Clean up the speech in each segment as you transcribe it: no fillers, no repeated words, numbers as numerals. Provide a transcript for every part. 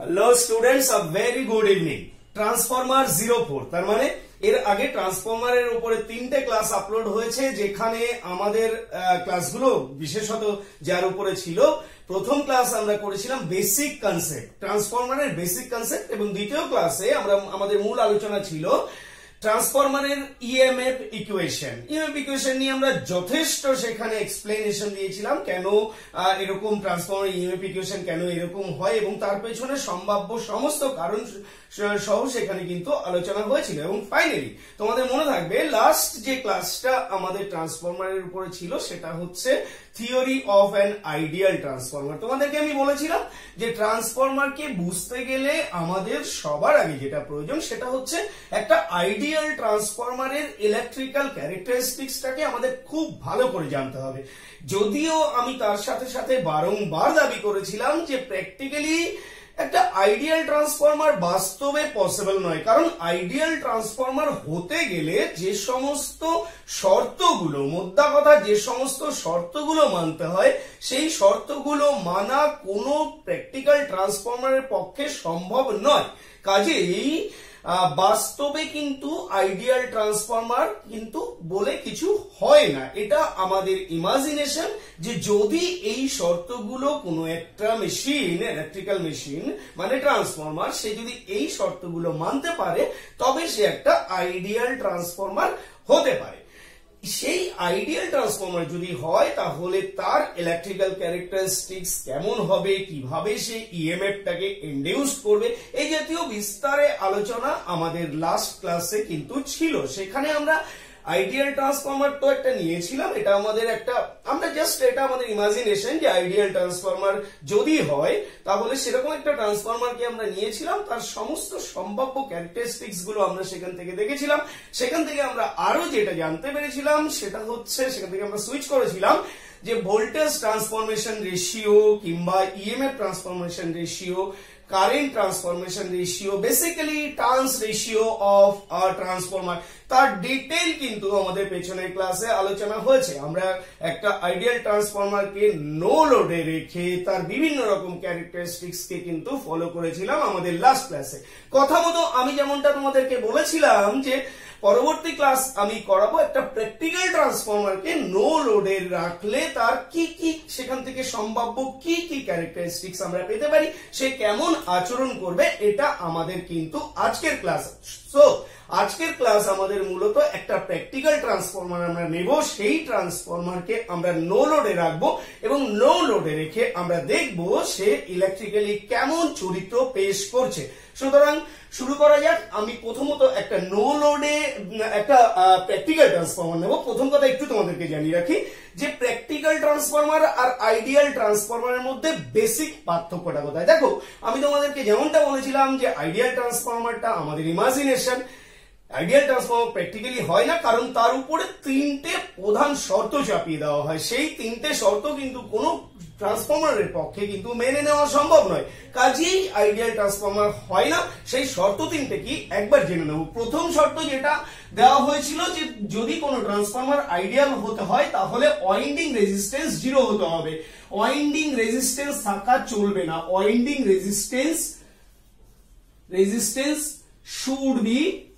Hello students, a very good evening. Transformer 04 তার মানে এর আগে ট্রান্সফরমারের উপরে 3টে ক্লাস আপলোড হয়েছে, যেখানে আমাদের ক্লাসগুলো বিশেষত যার উপরে ছিল। প্রথম ক্লাস আমরা করেছিলাম বেসিক কনসেপ্ট, ট্রান্সফরমারের বেসিক কনসেপ্ট, এবং দ্বিতীয় ক্লাসে আমাদের মূল আলোচনা ছিল ট্রান্সফরমারের ইএমএফ ইকুয়েশন। ইএমএফ ইকুয়েশন নিয়ে আমরা যথেষ্ট সেখানে এক্সপ্লেনেশন দিয়েছিলাম, কেন এরকম ট্রান্সফরমার ইএমএফ ইকুয়েশন কেন এরকম হয়, এবং তার পেছনে সম্ভাব্য সমস্ত কারণ সহ সেখানে কিন্তু আলোচনা হয়েছিল। এবং ফাইনালি তোমাদের মনে থাকবে লাস্ট যে ক্লাসটা আমাদের ট্রান্সফরমারের উপরে ছিল সেটা হচ্ছে theory of an ideal transformer. তোমাদেরকে আমি বলেছিলাম যে ট্রান্সফরমারকে বুঝতে গেলে আমাদের সবার আগে যেটা প্রয়োজন সেটা হচ্ছে একটা আইডিয়াল ট্রান্সফরমারের ইলেকট্রিক্যাল ক্যারেক্টারিস্টিক্সটাকে আমাদের খুব ভালো করে জানতে হবে। যদিও আমি তার সাথে সাথে বারংবার দাবি করেছিলাম যে প্র্যাকটিক্যালি একটা আইডিয়াল ট্রান্সফরমার বাস্তবে পসিবল নয়, কারণ আইডিয়াল ট্রান্সফরমার হতে গেলে যে সমস্ত শর্তগুলো, মোদ্দা কথা যে সমস্ত শর্তগুলো মানতে হয়, সেই শর্তগুলো মানা কোনো প্র্যাকটিক্যাল ট্রান্সফরমারের পক্ষে সম্ভব নয়। কাজেই বাস্তবে কিন্তু আইডিয়াল ট্রান্সফরমার কিন্তু বলে কিছু হয় না। এটা আমাদের ইমাজিনেশন, যে যদি এই শর্তগুলো কোনো একটা মেশিন, ইলেকট্রিক্যাল মেশিন মানে ট্রান্সফরমার, সে যদি এই শর্তগুলো মানতে পারে তবে সে একটা আইডিয়াল ট্রান্সফরমার হতে পারে। সেই আইডিয়াল ট্রান্সফরমার যদি হয় তাহলে তার ইলেকট্রিক্যাল ক্যারেক্টারিস্টিক্স কেমন হবে, কিভাবে সে ইএমএফ টাকে ইনডিউস করবে, এই জাতীয় বিস্তারে আলোচনা আমাদের লাস্ট ক্লাসে কিন্তু ছিল। সেখানে আমরা আইডিয়াল ট্রান্সফরমার তো একটা নিয়েছিলাম, এটা আমাদের এটা আমাদের ইমাজিনেশন যে আইডিয়াল ট্রান্সফরমার যদি হয় তাহলে সেরকম একটা ট্রান্সফরমারকে আমরা নিয়েছিলাম, তার সমস্ত সম্ভাব্য ক্যারেক্টারিস্টিক্স গুলো আমরা সেখান থেকে দেখেছিলাম। সেখান থেকে আমরা আরো যেটা জানতে পেরেছিলাম সেটা হচ্ছে, সেখান থেকে আমরা সুইচ করেছিলান যে ভোল্টেজ ট্রান্সফরমেশন রেশিও কিংবা EMF transformation ratio, current transformation ratio, basically turns ratio of a transformer, তার ডিটেইল কিন্তু আমাদের পেছনের ক্লাসে আলোচনা হয়েছে। আমরা একটা আইডিয়াল ট্রান্সফরমারকে নো লোডে রেখে তার বিভিন্ন রকম ক্যারেক্টারিস্টিক্স কে কিন্তু ফলো করেছিলাম আমাদের লাস্ট ক্লাসে। কথা মতো আমি যেমনটা তোমাদেরকে বলেছিলাম যে পরবর্তী ক্লাস আমি করাবো একটা প্র্যাকটিক্যাল ট্রান্সফরমারকে নো লোডে রাখলে তার কি কি সেখান থেকে সম্ভাব্য কি কি ক্যারেক্টারিস্টিক্স আমরা পেতে পারি, সে কেমন আচরণ করবে, এটা আমাদের কিন্তু আজকের ক্লাস। সো আজকের ক্লাস আমাদের মূলত একটা প্র্যাকটিক্যাল ট্রান্সফরমার আমরা নেব, সেই ট্রান্সফরমারকে আমরা নো লোডে রাখবো এবং নো লোডে রেখে আমরা দেখব সে ইলেকট্রিক্যালি কেমন চরিত্র পেশ করছে। সুতরাং শুরু করা যাক। আমি প্রথমত একটা নো লোডে একটা প্র্যাকটিক্যাল ট্রান্সফরমার নেব। প্রথম কথা একটু তোমাদেরকে জানিয়ে রাখি যে প্র্যাকটিক্যাল ট্রান্সফরমার আর আইডিয়াল ট্রান্সফরমারের মধ্যে বেসিক পার্থক্যটা কোথায়। দেখো, আমি তোমাদেরকে যেমনটা বলেছিলাম যে আইডিয়াল ট্রান্সফরমারটা আমাদের ইমাজিনেশন, আইডিয়াল ট্রান্সফরমার প্র্যাকটিক্যালি হয় না, কারণ তার উপরে 3টে প্রধান শর্ত চাপিয়ে দেওয়া হয়। সেই 3টে শর্ত কিন্তু কোনো ট্রান্সফরমারের পক্ষে কিন্তু মেনে নেওয়া সম্ভব নয়। কাজেই আইডিয়াল ট্রান্সফরমার হয় না। সেই শর্ত 3টে কি একবার জেনে নেব। প্রথম শর্ত যেটা দেওয়া হয়েছিল যে যদি কোনো ট্রান্সফরমার আইডিয়াল হতে হয় তাহলে ওয়াইন্ডিং রেজিস্ট্যান্স 0 হতে হবে। ওয়াইন্ডিং রেজিস্ট্যান্স থাকা চলবে না। Winding resistance should be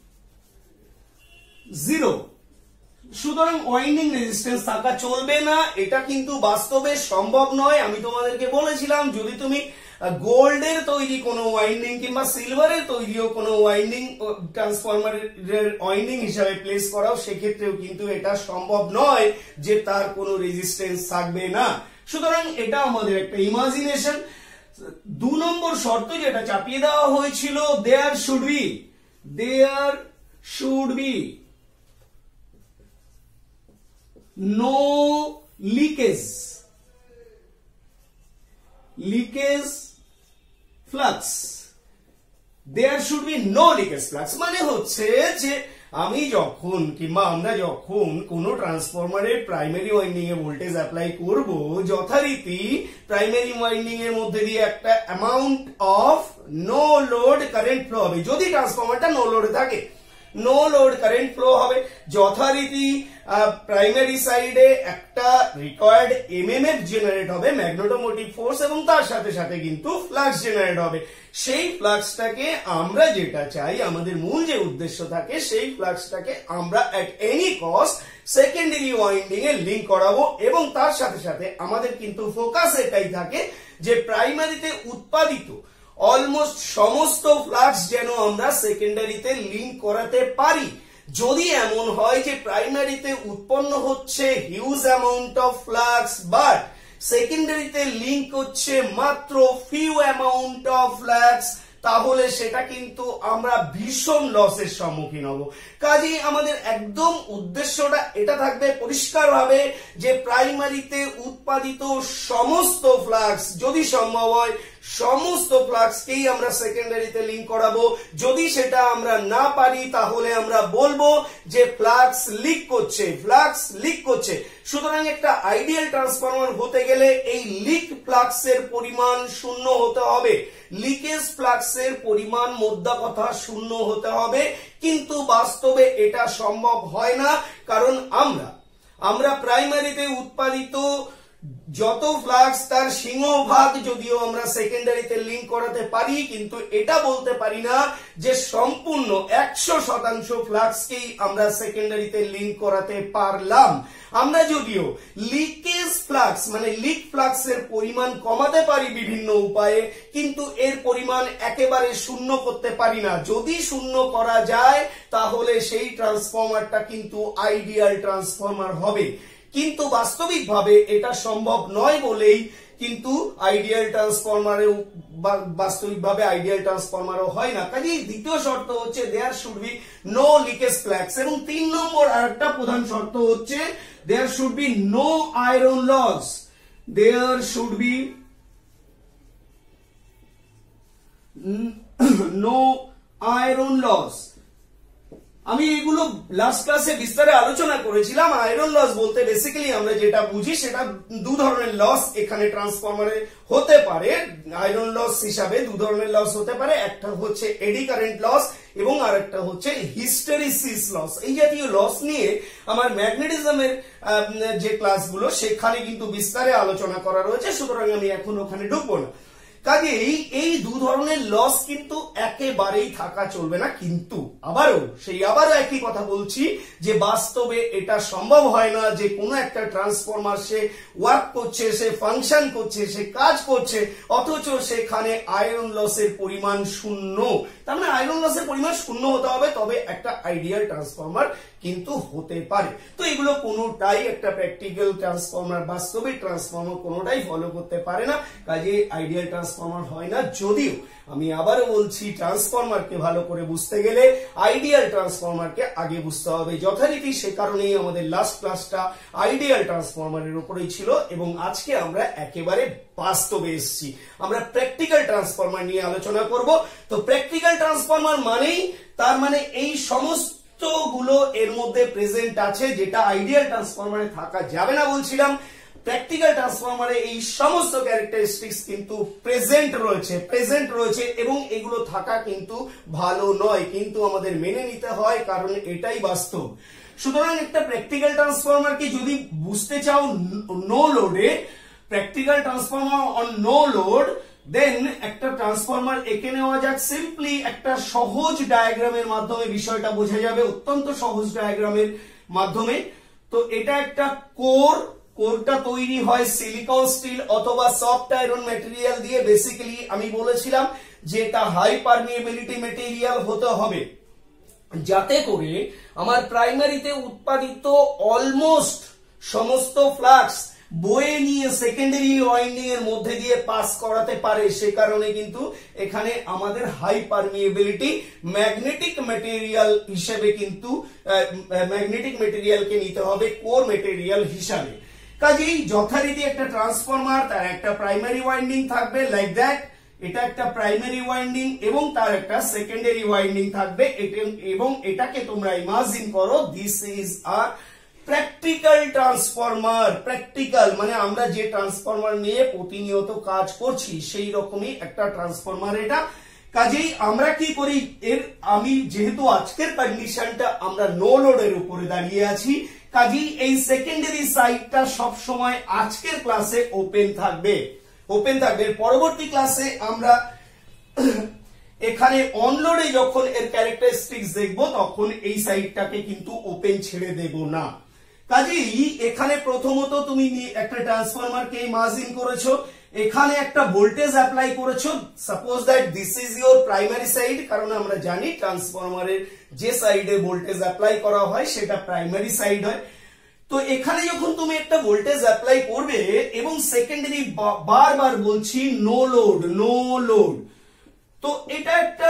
0। সুতরাং ওয়াইন্ডিং রেজিস্ট্যান্স থাকা চলবে না, এটা কিন্তু বাস্তবে সম্ভব নয়। আমি তোমাদেরকে বলেছিলাম যদি তুমি গোল্ডের তৈরি কোনো ওয়াইন্ডিং কিংবা সিলভারের তৈরিও কোনো ওয়াইন্ডিং ট্রান্সফরমারের ওয়াইন্ডিং হিসাবে প্লেস করাও, সেক্ষেত্রেও কিন্তু এটা সম্ভব নয় যে তার কোনো রেজিস্ট্যান্স থাকবে না। সুতরাং এটা আমাদের একটা ইমাজিনেশন। 2 নম্বর শর্ত যেটা চাপিয়ে দেওয়া হয়েছিল, there should be no leakage flux. There should be no leakage flux মানে হচ্ছে যে আমি যখন কিংবা আমরা যখন কোনো ট্রান্সফরমারের প্রাইমারি ওয়াইন্ডিং এ ভোল্টেজ অ্যাপ্লাই করব, যথারীতি প্রাইমারি ওয়াইন্ডিং এর মধ্যে দিয়ে একটা amount of no load current flow হবে যদি ট্রান্সফরমারটা নো লোডে থাকে। নো লোড কারেন্ট ফ্লো হবে। যথারীতি প্রাইমারি সাইডে একটা রিকোয়ার্ড এমএমএফ জেনারেট হবে, ম্যাগনেটোমোটিভ ফোর্স, এবং তার সাথে সাথে কিন্তু ফ্লাক্স জেনারেট হবে। সেই ফ্লাক্সটাকে আমরা যেটা চাই, আমাদের মূল যে উদ্দেশ্য থাকে, সেই ফ্লাক্সটাকে আমরা at any cost secondary winding এ লিংক করাবো, এবং তার সাথে সাথে আমাদের কিন্তু ফোকাস এটাই থাকে যে প্রাইমারিতে উৎপাদিত অলমোস্ট সমস্ত ফ্লাক্স যেন আমরা সেকেন্ডারিতে লিংক করাতে পারি। যদি এমন হয় যে প্রাইমারিতে উৎপন্ন হচ্ছে huge amount of flux, but সেকেন্ডারিতে লিংক হচ্ছে মাত্র ফিউ অ্যামাউন্ট অফ ফ্লাক্স, তাহলে সেটা কিন্তু আমরা ভীষণ লসের সম্মুখীন হব। কাজেই আমাদের একদম উদ্দেশ্যটা এটা থাকবে পরিষ্কারভাবে যে প্রাইমারিতে উৎপাদিত সমস্ত ফ্লাক্স, যদি সম্ভব হয় সমস্ত ফ্লাক্সকেই আমরা সেকেন্ডারিতে লিংক করাবো। যদি সেটা আমরা না পারি তাহলে আমরা বলবো যে ফ্লাক্স লিক করছে, ফ্লাক্স লিক করছে। সুতরাং একটা আইডিয়াল ট্রান্সফরমার হতে গেলে এই লিক ফ্লাক্সের পরিমাণ শূন্য হতে হবে, লিকেজ ফ্লাক্সের পরিমাণ মোদ্দা কথা শূন্য হতে হবে। কিন্তু বাস্তবে এটা সম্ভব হয় না, কারণ আমরা প্রাইমারিতে উৎপাদিত যত ফ্লাক্স তার সিংহভাগ যদিও আমরা সেকেন্ডারিতে লিংক করাতে পারি, কিন্তু এটা বলতে পারি না যে সম্পূর্ণ 100% ফ্লাক্সকেই আমরা সেকেন্ডারিতে লিংক করাতে পারলাম। আমরা যদিও লিকেজ ফ্লাক্স মানে লিক ফ্লাক্সের পরিমাণ কমাতে পারি বিভিন্ন উপায়ে, কিন্তু এর পরিমাণ একেবারে শূন্য করতে পারি না। যদি শূন্য করা যায় তাহলে সেই ট্রান্সফরমারটা কিন্তু আইডিয়াল ট্রান্সফরমার হবে, কিন্তু বাস্তবিকভাবে এটা সম্ভব নয় বলেই কিন্তু আইডিয়াল ট্রান্সফরমারেও বাস্তবিকভাবে আইডিয়াল ট্রান্সফরমারও হয় না। কাজেই দ্বিতীয় শর্ত হচ্ছে there should be no leakage flux, এবং 3 নম্বর আরেকটা প্রধান শর্ত হচ্ছে there should be no iron loss. There should be no iron loss. আমি এগুলো লাস্ট ক্লাসে বিস্তারে আলোচনা করেছিলাম। আয়রন লস বলতে বেসিক্যালি আমরা যেটা বুঝি সেটা দু ধরনের লস এখানে ট্রান্সফরমারে হতে পারে। আয়রন লস হিসাবে দু ধরনের লস হতে পারে, একটা হচ্ছে এডি কারেন্ট লস এবং আরেকটা হচ্ছে হিস্টেরিসিস লস। এই জাতীয় লস নিয়ে আমার ম্যাগনেটিজমের যে ক্লাসগুলো সেখানে কিন্তু বিস্তারে আলোচনা করা রয়েছে, সুতরাং আমি এখন ওখানে ঢুকবো না। কাজেই এই দু ধরনের লস কিন্তু একেবারেই থাকা চলবে না। কিন্তু আবারও একই কথা বলছি যে বাস্তবে এটা সম্ভব হয় না যে কোনো একটা ট্রান্সফরমার সে ওয়ার্ক করছে, সে ফাংশন করছে, সে কাজ করছে, অথচ সেখানে আয়রন লসের পরিমাণ শূন্য। তার মানে আয়রন লসের পরিমাণ শূন্য হতে হবে, তবে একটা আইডিয়াল ট্রান্সফরমার কিন্তু হতে পারে। তো এগুলো কোনোটাই একটা প্র্যাকটিক্যাল ট্রান্সফরমার, বাস্তবিক ট্রান্সফরমার কোনোটাই ফলো করতে পারে না। কাজে আইডিয়াল ট্রান্সফরমার হয় না। যদিও আমি আবারও বলছি ট্রান্সফরমারকে ভালো করে বুঝতে গেলে আইডিয়াল ট্রান্সফরমারকে আগে বুঝতে হবে যথারীতি। সে কারণেই আমাদের লাস্ট ক্লাসটা আইডিয়াল ট্রান্সফরমারের উপরেই ছিল, এবং আজকে আমরা একেবারে বাস্তবে এসেছি। আমরা প্র্যাকটিক্যাল ট্রান্সফরমার নিয়ে আলোচনা করব। তো প্র্যাকটিক্যাল ট্রান্সফরমার মানেই তার মানে এই সমস্ত গুলো এর মধ্যে প্রেজেন্ট আছে, যেটা আইডিয়াল ট্রান্সফরমারে থাকা যাবে না বলছিলাম। প্র্যাকটিক্যাল ট্রান্সফরমারে এই সমস্ত ক্যারেক্টারিস্টিক্স কিন্তু প্রেজেন্ট রয়েছে এবং এগুলো থাকা কিন্তু ভালো নয়, কিন্তু আমাদের মেনে নিতে হয়, কারণ এটাই বাস্তব। সুতরাং একটা প্র্যাকটিক্যাল ট্রান্সফরমারকে যদি বুঝতে চাও নো লোডে, practical transformer on no load, then একটা ট্রান্সফরমার এঁকে নেওয়া যাক। সিম্পলি একটা সহজ ডায়াগ্রামের মাধ্যমে বিষয়টা বোঝা যাবে, অত্যন্ত সহজ ডায়াগ্রামের মাধ্যমে। তো এটা একটা কোরটা তৈরি হয় সিলিকন স্টিল অথবা সফট আয়রন ম্যাটেরিয়াল দিয়ে। বেসিক্যালি আমি বলেছিলাম যে এটা হাই পারমিয়েবিলিটি ম্যাটেরিয়াল হতে হবে, যাতে করে আমার প্রাইমারিতে উৎপাদিত অলমোস্ট সমস্ত ফ্লাক্স বয়ে নিয়ে সেকেন্ডারি ওয়াইন্ডিং এর মধ্যে দিয়ে পাস করাতে পারে। সে কারণে কিন্তু এখানে আমাদের হাই পারমিয়েবিলিটি ম্যাগনেটিক ম্যাটেরিয়াল হিসেবে কিন্তু ম্যাগনেটিক ম্যাটেরিয়ালকে নিতে হবে কোর ম্যাটেরিয়াল হিসাবে। কাজেই যথারীতি একটা ট্রান্সফরমার তার একটা প্রাইমারি ওয়াইন্ডিং থাকবে লাইক দ্যাট, এটা একটা প্রাইমারি ওয়াইন্ডিং এবং তার একটা সেকেন্ডারি ওয়াইন্ডিং থাকবে, এবং এটাকে তোমরা ইমাজিন করো this is a practical transformer. Practical মানে আমরা যে ট্রান্সফরমার নিয়ে প্রতিনিয়ত কাজ করছি সেই রকমই একটা ট্রান্সফরমার এটা। কাজেই আমরা কি করি, আমি যেহেতু আজকের কন্ডিশনটা আমরা নো লোডের উপরে দাঁড়িয়ে আছি, কাজেই এই সেকেন্ডারি সাইডটা সব সময় আজকের ক্লাসে ওপেন থাকবে। পরবর্তী ক্লাসে আমরা এখানে অনলোডে যখন এর ক্যারেক্টারিস্টিক্স দেখব তখন এই সাইডটাকে কিন্তু ওপেন ছেড়ে দেব না। কাজেই এখানে প্রথমত তুমি একটা ট্রান্সফরমারকে ইমাজিন করেছো, এখানে একটা ভোল্টেজ অ্যাপ্লাই করেছো। Suppose that this is your primary side, কারণ আমরা জানি ট্রান্সফরমারের যে সাইডে ভোল্টেজ অ্যাপ্লাই করা হয় সেটা প্রাইমারি সাইড হয়। তো এখানে যখন তুমি একটা ভোল্টেজ অ্যাপ্লাই করবে এবং সেকেন্ডারি বারবার বলছি নো লোড, তো এটা একটা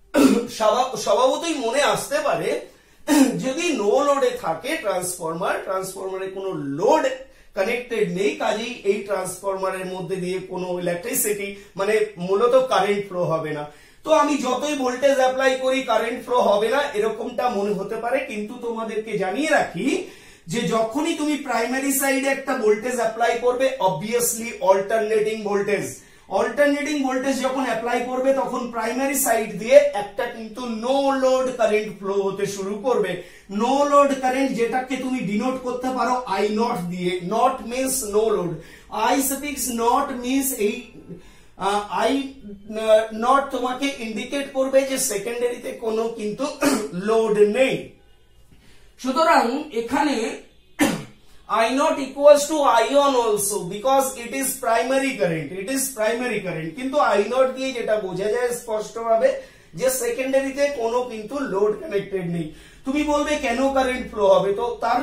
স্বভাবতই মনে আসতে পারে, যদি নো লোডে থাকে ট্রান্সফরমারে কোনো লোড কানেক্টেড নেই, কাজেই এই ট্রান্সফরমারের মধ্যে দিয়ে কোনো ইলেকট্রিসিটি মানে মূলত কারেন্ট ফ্লো হবে না। তো আমি যতই ভোল্টেজ অ্যাপ্লাই করি কারেন্ট ফ্লো হবে না, এরকমটা মনে হতে পারে। কিন্তু তোমাদেরকে জানিয়ে রাখি যে যখনই তুমি প্রাইমারি সাইডে একটা ভোল্টেজ অ্যাপ্লাই করবে, অবভিয়াসলি অল্টারনেটিং ভোল্টেজ যখন অ্যাপ্লাই করবে তখন প্রাইমারি সাইড দিয়ে একটা কিন্তু নো লোড কারেন্ট ফ্লো হতে শুরু করবে। নো লোড কারেন্ট যেটাকে তুমি ডিনোট করতে পারো আই নট দিয়ে। Naught means no load, I suffix naught means এই আই নট তোমাকে ইন্ডিকেট করবে যে সেকেন্ডারিতে কোনো কিন্তু লোড নেই। সুতরাং এখানে I naught equals to I1 also because it is primary current, কিন্তু I naught দিয়ে যেটা বোঝা যায় স্পষ্টভাবে যে সেকেন্ডারিতে কোনো কিন্তু লোড কানেক্টেড নেই। তুমি বলবে কেন কারেন্ট ফ্লো হবে, তো তার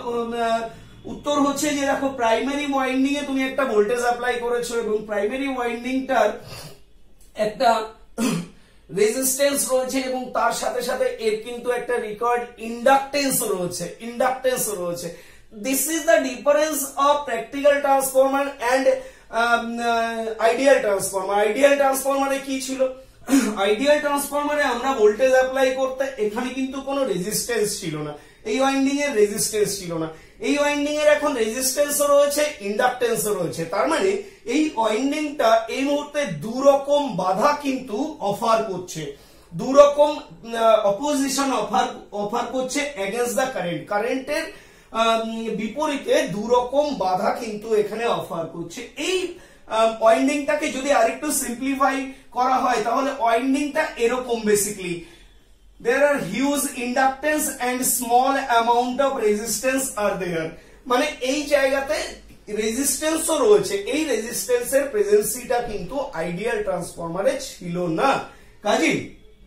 উত্তর হচ্ছে যে দেখো প্রাইমারি ওয়াইন্ডিং এ তুমি একটা ভোল্টেজ অ্যাপ্লাই করেছো এবং প্রাইমারি ওয়াইন্ডিংটার একটা রেজিস্ট্যান্স রয়েছে এবং তার সাথে সাথে এর কিন্তু একটা রিকোয়ার্ড ইন্ডাকটেন্স রয়েছে। This is the difference of practical transformer and ideal transformer. Ideal transformer এ কি ছিল, আইডিয়াল ট্রান্সফরমারে আমরা ভোল্টেজ অ্যাপ্লাই করতে এখানে কিন্তু কোনো রেজিস্ট্যান্স ছিল না, এই ওয়াইন্ডিং এর রেজিস্ট্যান্স ছিল না। এই ওয়াইন্ডিং এর এখন রেজিস্ট্যান্সও রয়েছে, ইন্ডাকটেন্সও রয়েছে। তার মানে এই ওয়াইন্ডিংটা এই মুহূর্তে দুরকম বাধা কিন্তু অফার করছে, দুরকম অপোজিশন অফার করছে এগেইনস্ট দ্য কারেন্টের বিপরীতে দুরকম বাধা কিন্তু এখানে অফার করছে। এই ওয়াইন্ডিংটাকে যদি আরেকটু সিম্পলিফাই করা হয় তাহলে ওয়াইন্ডিংটা এরকম, basically there are huge inductance and small amount of resistance are there, মানে এই জায়গাতে রেজিস্ট্যান্সও রয়েছে। এই রেজিস্ট্যান্সের প্রেজেন্সিটা কিন্তু আইডিয়াল ট্রান্সফরমারে ছিল না। কাজেই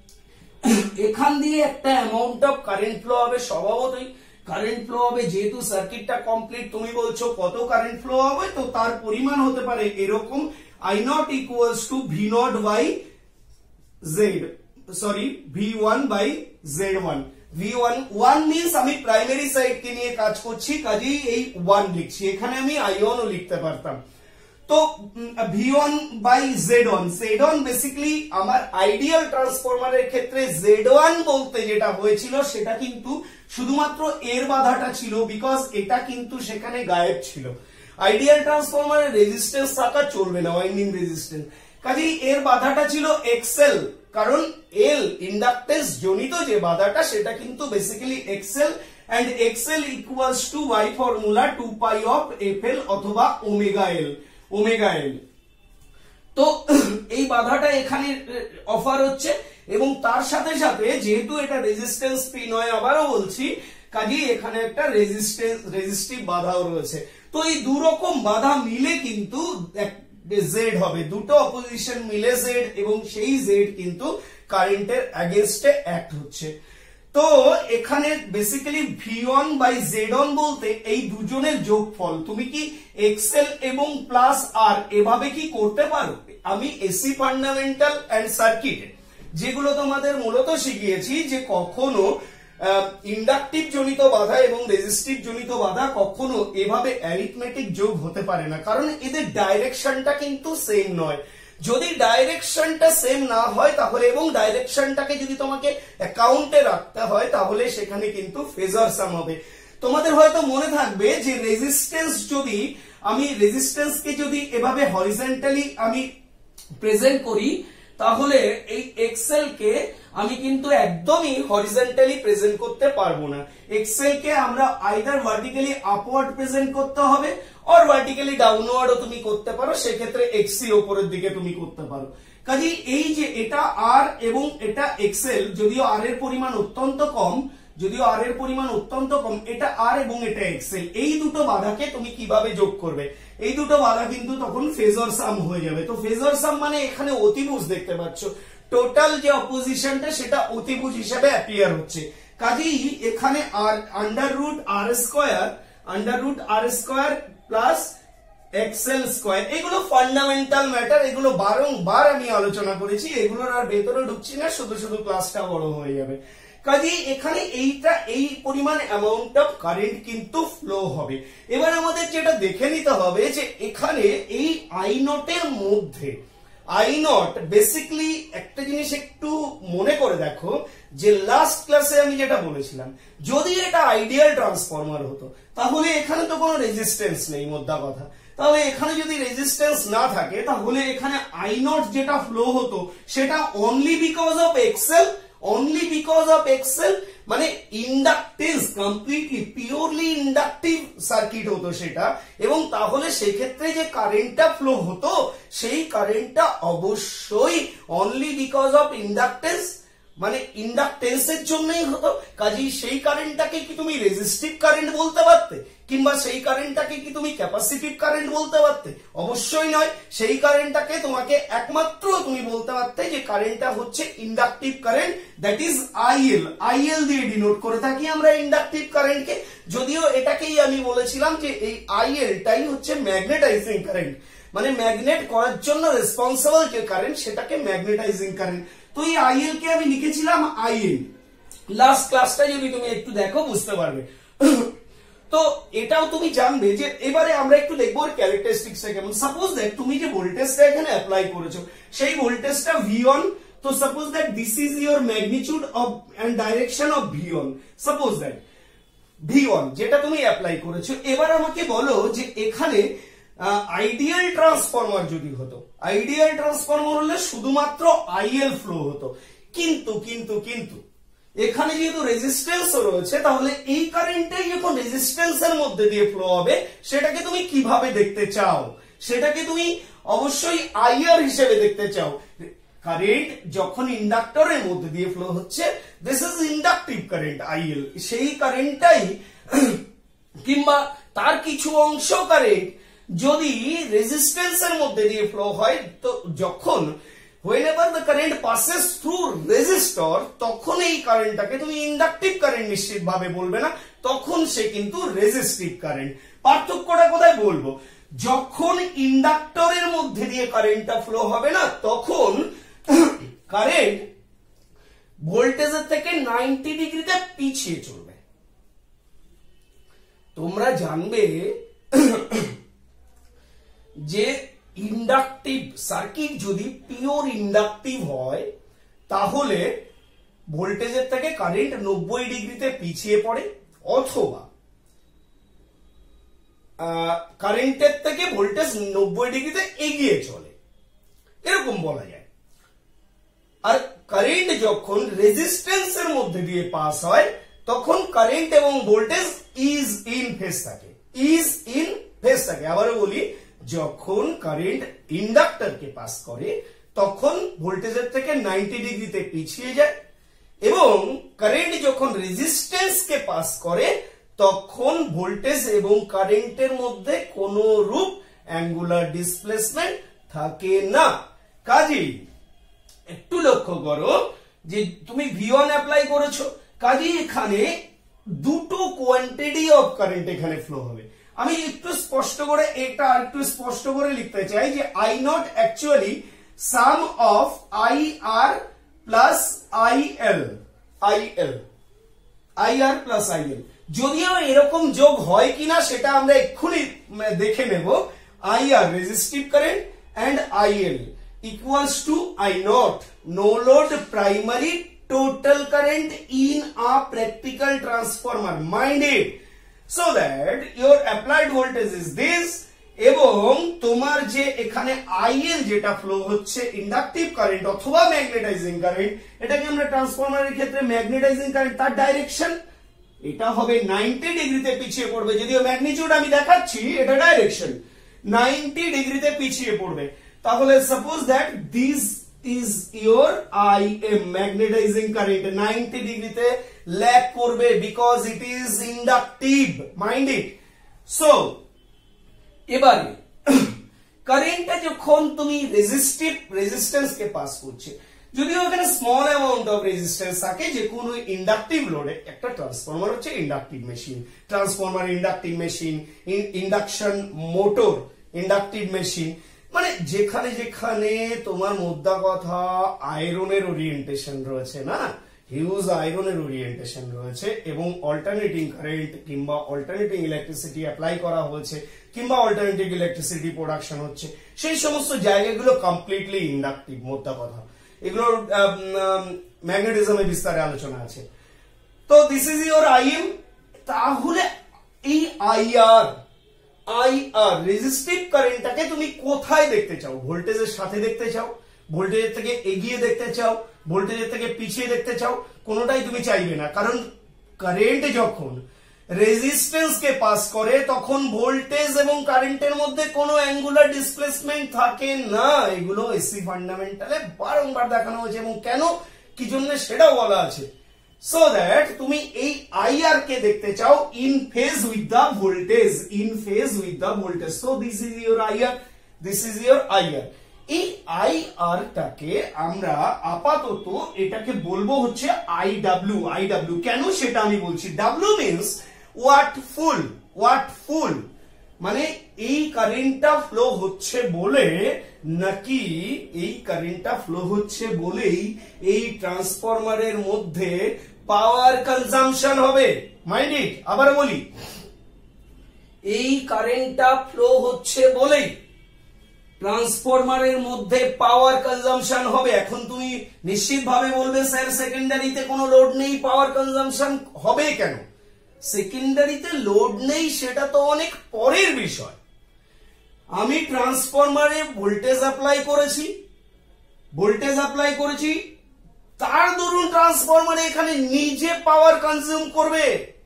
এখান দিয়ে একটা অ্যামাউন্ট অফ কারেন্ট ফ্লো হবে, স্বভাবতই কারেন্ট ফ্লো হবে। যেহেতু সার্কিটটা কমপ্লিট, তুমি বলছো কত কারেন্ট ফ্লো হবে, তো তার পরিমাণ হতে পারে এরকম I naught equals to V naught by Z, sorry V1 by Z1। V1 means আমি প্রাইমারি সাইড কে নিয়ে কাজ করছি, কাজেই এই 1 লিখছি, এখানে আমি I1 ও লিখতে পারতাম। তো V1 by Z1 বেসিক্যালি আমার আইডিয়াল ট্রান্সফরমারের ক্ষেত্রে Z1 বলতে যেটা হয়েছিল সেটা কিন্তু শুধুমাত্র এর বাধাটা ছিল, বিকজ এটা কিন্তু সেখানে গায়েব ছিল। আইডিয়াল ট্রান্সফরমারের রেজিস্ট্যান্স থাকা চলবে না, ওয়াইন্ডিং রেজিস্ট্যান্স, কাজেই এর বাধাটা ছিল XL, কারণ L ইন্ডাকটেন্স জনিত যে বাধাটা সেটা কিন্তু basically XL, and XL equals to Y formula 2 pi of FL অথবা ওমেগা L। তো এই বাধাটা এখানে অফার হচ্ছে এবং তার সাথে সাথে যেহেতু এটা রেজিস্ট্যান্স পি নয়, আবারও বলছি, কাজেই এখানে একটা রেজিস্টিভ বাধাও রয়েছে। তো এই দুরকম বাধা মিলে কিন্তু জেড হবে, দুটো অপোজিশন মিলে জেড, এবং সেই জেড কিন্তু কারেন্টের এগেইনস্টে অ্যাক্ট হচ্ছে। তো এখানে বেসিক্যালি V1 by Z1 বলতে এই দুজনের যোগফল। তুমি কি XL এবং প্লাস R এভাবে কি করতে পারো? আমি এসি ফান্ডামেন্টাল এন্ড সার্কিট যেগুলো তোমাদের মূলত শিখিয়েছি যে কখনো ইন্ডাকটিভ জনিত বাধা এবং রেজিস্টিভ জনিত বাধা কখনো এভাবে অ্যারিথমেটিক যোগ হতে পারে না, কারণ এদের ডাইরেকশনটা কিন্তু সেম নয়। যদি ডাইরেকশনটা সেম না হয় তাহলে, এবং ডাইরেকশনটাকে যদি তোমাকে অ্যাকাউন্টে রাখতে হয় তাহলে সেখানে কিন্তু ফেজার সাম হবে। তোমাদের হয়তো মনে থাকবে যে রেজিস্ট্যান্সকে যদি এভাবে হরিজন্টালি আমি প্রেজেন্ট করি তাহলে এই এক্সেল কে আমি কিন্তু একদমই হরিজন্টালি প্রেজেন্ট করতে পারবো না। এক্সেল কে আমরা আইদার ভার্টিক্যালি আপওয়ার্ড প্রেজেন্ট করতে হবে অর ভার্টিক্যালি ডাউনওয়ার্ডও তুমি করতে পারো, সেক্ষেত্রে এক্সি উপরের দিকে তুমি করতে পারো। কাজেই এই যে এটা আর এবং এটা এক্সেল, যদিও আর এর পরিমাণ অত্যন্ত কম, এটা আর এবং এটা এক্সেল, এই দুটো বাধাকে তুমি কিভাবে যোগ করবে? এই দুটো বাধা কিন্তু তখন ফেজর সাম হয়ে যাবে। তো ফেজর সাম মানে এখানে অতিভুজ দেখতে পাচ্ছ, টোটাল যে অপোজিশনটা সেটা অতিভুজ হিসেবে অ্যাপিয়ার হচ্ছে। কাজেই এখানে আর under root R square plus XL square, এগুলো ফান্ডামেন্টাল ম্যাটার, এগুলো বারংবার আমি আলোচনা করেছি, এগুলোর আর ভেতরে ঢুকছি না, শুধু ক্লাসটা বড় হয়ে যাবে। কাজেই এখানে এই পরিমাণ অ্যামাউন্ট অফ কারেন্ট কিন্তু ফ্লো হবে। এবার আমাদের যেটা দেখে নিতে হবে যে এখানে এই আই নটের মধ্যে, আই নট বেসিক্যালি একটা জিনিস একটু মনে করে দেখো যে লাস্ট ক্লাসে আমি যেটা বলেছিলাম, যদি এটা আইডিয়াল ট্রান্সফরমার হতো তাহলে এখানে তো কোনো রেজিস্ট্যান্স নেই, মোদ্দা কথা। তাহলে এখানে যদি রেজিস্ট্যান্স না থাকে তাহলে এখানে আই নট যেটা ফ্লো হতো সেটা অনলি বিকজ অফ এক্সেল, মানে inductance, completely purely inductive circuit হতো সেটা, এবং তাহলে সেক্ষেত্রে যে কারেন্টটা ফ্লো হতো সেই কারেন্টটা অবশ্যই অনলি বিকজ অফ ইন্ডাকটেন্স, মানে ইন্ডাকটেন্সের জন্যই হতো। কাজেই সেই কারেন্টটাকে কি তুমি রেজিস্টিভ কারেন্ট বলতে পারতে, কিংবা সেই কারেন্টটাকে কি তুমি ক্যাপাসিটিভ কারেন্ট বলতে পারতে? অবশ্যই নয়। সেই কারেন্টটাকে তোমাকে একমাত্র তুমি বলতে পারতে যে কারেন্টটা হচ্ছে inductive current, that is IL দিয়ে ডিনোট করে থাকি আমরা ইন্ডাকটিভ কারেন্টকে। যদিও এটাকেই আমি বলেছিলাম যে এই আইএলটাই হচ্ছে ম্যাগনেটাইজিং কারেন্ট, মানে ম্যাগনেট করার জন্য রেসপন্সিবল যে কারেন্ট সেটাকে ম্যাগনেটাইজিং কারেন্ট। তো এই আইএল কে আমি লিখেছিলাম আইএল। লাস্ট ক্লাসটা যদি তুমি একটু দেখো বুঝতে পারবে। তো এটাও তুমি জানবে যে এবারে আমরা একটু দেখবো ওর ক্যারেক্টারিস্টিক্সটা কেমন। সাপোজ দ্যাট তুমি যে ভোল্টেজটা এখানে অ্যাপ্লাই করেছো সেই ভোল্টেজটা V1, তো suppose that this is your magnitude of and direction of V1, suppose that V1 যেটা তুমি অ্যাপ্লাই করেছো। এবার আমাকে বলো যে এখানে আইডিয়াল ট্রান্সফরমার যদি হতো, আইডিয়াল ট্রান্সফরমার হলে শুধুমাত্র আইএল ফ্লো হতো, কিন্তু এখানে যেহেতু রেজিস্ট্যান্স রয়েছে তাহলে এই কারেন্টটাই যখন রেজিস্ট্যান্সের মধ্যে দিয়ে ফ্লো হবে সেটাকে তুমি কিভাবে দেখতে চাও? সেটাকে তুমি অবশ্যই আইআর হিসেবে দেখতে চাও। কারেন্ট যখন ইন্ডাক্টরের মধ্যে দিয়ে ফ্লো হচ্ছে, this is inductive current IL, সেই কারেন্টটাই কিংবা তার কিছু অংশ কারেন্ট যদি রেজিস্ট্যান্সের মধ্যে দিয়ে ফ্লো হয়, তো যখন whenever the current passes through resistor, তখন এই কারেন্টটাকে তুমি ইন্ডাকটিভ কারেন্ট নিশ্চিতভাবে বলবে না, তখন সে কিন্তু রেজিস্টিভ কারেন্ট। পার্থক্যটা কোথায় বলবো? যখন ইন্ডাক্টরের মধ্যে দিয়ে কারেন্টটা ফ্লো হবে না, তখন কারেন্ট ভোল্টেজের থেকে 90 ডিগ্রিতে পিছিয়ে চলবে। তোমরা জানবে যে ইন্ডাকটিভ সার্কিট যদি পিওর ইন্ডাকটিভ হয় তাহলে ভোল্টেজের থেকে কারেন্ট 90 ডিগ্রিতে পিছিয়ে পড়ে, অথবা কারেন্টের থেকে ভোল্টেজ 90 ডিগ্রিতে এগিয়ে চলে, এরকম বলা যায়। আর কারেন্ট যখন রেজিস্ট্যান্সের মধ্যে দিয়ে পাস হয় তখন কারেন্ট এবং ভোল্টেজ ইজ ইন ফেজ থাকে। আবারও বলি, যখন কারেন্ট ইন্ডাক্টরকে পাস করে তখন ভোল্টেজের থেকে 90 ডিগ্রিতে পিছিয়ে যায়, এবং কারেন্ট যখন রেজিস্ট্যান্সকে পাস করে তখন ভোল্টেজ এবং কারেন্টের মধ্যে কোনো রূপ অ্যাঙ্গুলার ডিসপ্লেসমেন্ট থাকে না। কাজেই একটু লক্ষ্য করো যে তুমি V1 অ্যাপ্লাই করেছো, কাজেই এখানে দুটো কোয়ান্টিটি অফ কারেন্ট এখানে ফ্লো হবে। আমি একটু স্পষ্ট করে লিখতে চাই যে I naught actually sum of I R plus IL, যদিও এরকম যোগ হয় কিনা সেটা আমরা এক্ষুনি দেখে নেব। I R resistive current and IL equals to I naught no load primary total current in a practical transformer, mind it, so that your applied voltage is this, এবং তোমার যে এখানে আইএল যেটা ফ্লো হচ্ছে ইন্ডাকটিভ কারেন্ট অথবা magnetising current, এটাকে আমরা ট্রান্সফরমারের ক্ষেত্রে ম্যাগনেটাইজিং কারেন্ট, তার ডাইরেকশন এটা হবে 90 ডিগ্রিতে পিছিয়ে পড়বে। যদিও ম্যাগনিটিউড আমি দেখাচ্ছি, এটা ডাইরেকশন 90 ডিগ্রিতে পিছিয়ে পড়বে। তাহলে suppose that this is your IM, magnetising current 90 ডিগ্রিতে ল্যাগ করবে because it is inductive, mind it. So এবারে কারেন্টটা যখন তুমি রেজিস্ট্যান্স কে পাস করছে, যদিও এখানে স্মল অ্যামাউন্ট অফ রেজিস্ট্যান্স থাকে, যে কোনো ইন্ডাকটিভ লোডে, একটা ট্রান্সফরমার হচ্ছে inductive machine, transformer inductive machine, induction motor inductive machine, মানে যেখানে যেখানে তোমার মোদ্দা কথা আয়রনের ওরিয়েন্টেশন রয়েছে না, হিউজ আয়রনের ওরিয়েন্টেশন রয়েছে এবং অল্টারনেটিং কারেন্ট কিংবা অল্টারনেটিং ইলেকট্রিসিটি অ্যাপ্লাই করা হয়েছে কিংবা অল্টারনেটিভ ইলেকট্রিসিটি প্রোডাকশন হচ্ছে, সেই সমস্ত জায়গাগুলো কমপ্লিটলি ইন্ডাকটিভ, মোদ্দা কথা। এগুলোর ম্যাগনেটিজমে বিস্তারে আলোচনা আছে। তো দিস ইজ ইওর আইএম। তাহলে এই আইআর রেজিস্টিভ কারেন্টটাকে তুমি কোথায় দেখতে চাও? ভোল্টেজের সাথে দেখতে চাও, ভোল্টেজের থেকে এগিয়ে দেখতে চাও, ভোল্টেজের থেকে পিছিয়ে দেখতে চাও? কোনোটাই তুমি চাইবে না, কারণ কারেন্ট যখন রেজিস্ট্যান্স কে পাস করে তখন ভোল্টেজ এবং কারেন্টের মধ্যে কোনো অ্যাঙ্গুলার ডিসপ্লেসমেন্ট থাকে না। এগুলো এসি ফান্ডামেন্টালে বারংবার দেখানো হয়েছে এবং কেন কি জন্য সেটাও বলা আছে। সো দ্যাট তুমি এই আইআর কে দেখতে চাও in phase with the voltage, in phase with the voltage. So this is your IR, this is your IR. এই আইআর টাকে আমরা আপাতত এটাকে বলবো হচ্ছে আইডব্লিউ। আইডব্লিউ কেন সেটা আমি বলছি। ডাব্লিউ মিন্স ওয়াটফুল, ওয়াটফুল মানে এই কারেন্টটা ফ্লো হচ্ছে বলে, নাকি এই কারেন্টটা ফ্লো হচ্ছে বলেই এই ট্রান্সফরমারের মধ্যে পাওয়ার কনজাম্পশন হবে। মাইন্ড ইট, আবার বলি, এই কারেন্টটা ফ্লো হচ্ছে বলেই ট্রান্সফরমারের মধ্যে পাওয়ার কনজাম্পশন হবে। এখন তুমি নিশ্চিতভাবে বলবে স্যার সেকেন্ডারিতে কোনো লোড নেই, পাওয়ার কনজাম্পশন হবে কেন? সেকেন্ডারিতে লোড নেই সেটা তো অনেক পরের বিষয়। আমি ট্রান্সফরমারে ভোল্টেজ অ্যাপ্লাই করেছি, তার দরুন ট্রান্সফরমারে এখানে নিজে পাওয়ার কনজিউম করবে।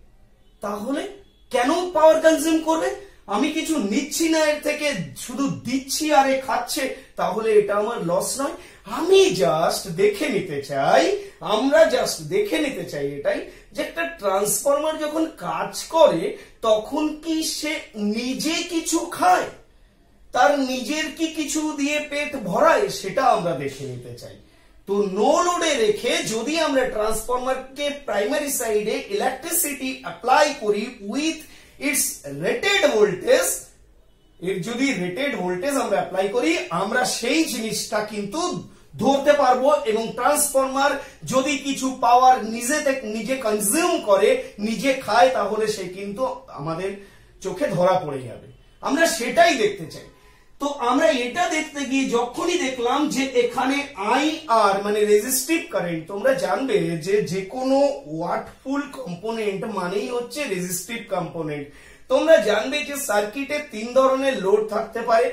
তাহলে কেন পাওয়ার কনজিউম করবে? আমি কিছু নিচ্ছি না এর থেকে, শুধু দিচ্ছি আর এ খাচ্ছে, তাহলে এটা আমার লস নয়। আমি জাস্ট দেখে নিতে চাই, আমরা জাস্ট দেখে নিতে চাই এটাই, যে একটা ট্রান্সফরমার যখন কাজ করে তখন কি সে নিজে কিছু খায়, তার নিজের কি কিছু দিয়ে পেট ভরায়, সেটা আমরা দেখে নিতে চাই। তো নো লোডে রেখে যদি আমরা ট্রান্সফরমারকে প্রাইমারি সাইডে ইলেকট্রিসিটি অ্যাপ্লাই করি উইথ ইটস রেটেড ভোল্টেজ, এর যদি রেটেড ভোল্টেজ আমরা অ্যাপ্লাই করি, আমরা সেই জিনিসটা কিন্তু ধরতে পারবো এবং ট্রান্সফরমার যদি কিছু পাওয়ার নিজে কনজিউম করে, নিজে খায়, তাহলে সে কিন্তু আমাদের চোখে ধরা পড়ে যাবে। আমরা সেটাই দেখতে চাই। তো আমরা এটা দেখতে গিয়ে যখনই দেখলাম যে এখানে আইআর মানে রেজিস্টিভ কারেন্ট, তোমরা জানবে যে কোনো ওয়াটফুল কম্পোনেন্ট মানেই হচ্ছে রেজিস্টিভ কম্পোনেন্ট। তোমরা জানবে যে সার্কিটে তিন ধরনের লোড থাকতে পারে,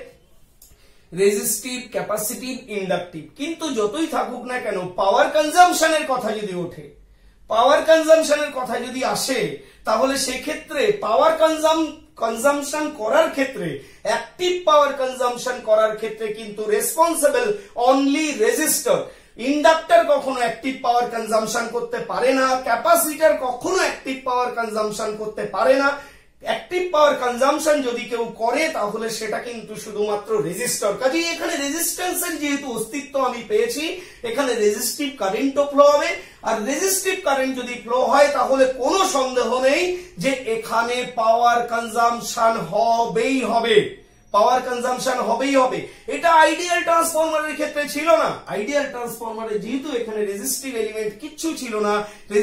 রেজিস্টিভ, ক্যাপাসিটিভ, ইন্ডাকটিভ। কিন্তু যতই থাকুক না কেন, পাওয়ার কনজাম্পশনের কথা যদি ওঠে, পাওয়ার কনজাম্পশনের কথা যদি আসে, তাহলে সেক্ষেত্রে পাওয়ার কনজাম্পশন করার ক্ষেত্রে, অ্যাক্টিভ পাওয়ার কনজাম্পশন করার ক্ষেত্রে কিন্তু রেসপন্সিবল অনলি রেজিস্টর। ইন্ডাক্টর কখনো অ্যাক্টিভ পাওয়ার কনজাম্পশন করতে পারে না, ক্যাপাসিটর কখনো অ্যাক্টিভ পাওয়ার কনজাম্পশন করতে পারে না। অ্যাক্টিভ পাওয়ার কনজাম্পশন যদি কেউ করে তাহলে সেটা কিন্তু শুধুমাত্র রেজিস্টর। কাজেই এখানে রেজিস্ট্যান্সের যেহেতু অস্তিত্ব আমি পেয়েছি, এখানে রেজিস্টিভ কারেন্টও ফ্লো হবে। আর রেজিস্টিভ কারেন্ট যদি ফ্লো হয় তাহলে কোনো সন্দেহ নেই যে এখানে পাওয়ার কনজাম্পশন হবেই হবে, পাওয়ার কনজাম্পশন হবেই হবে। এটা আইডিয়াল ট্রান্সফরমারের ক্ষেত্রে ছিল না। আইডিয়াল ট্রান্সফরমারে যেহেতু এখানে রেজিস্টিভ এলিমেন্ট কিচ্ছু ছিল না,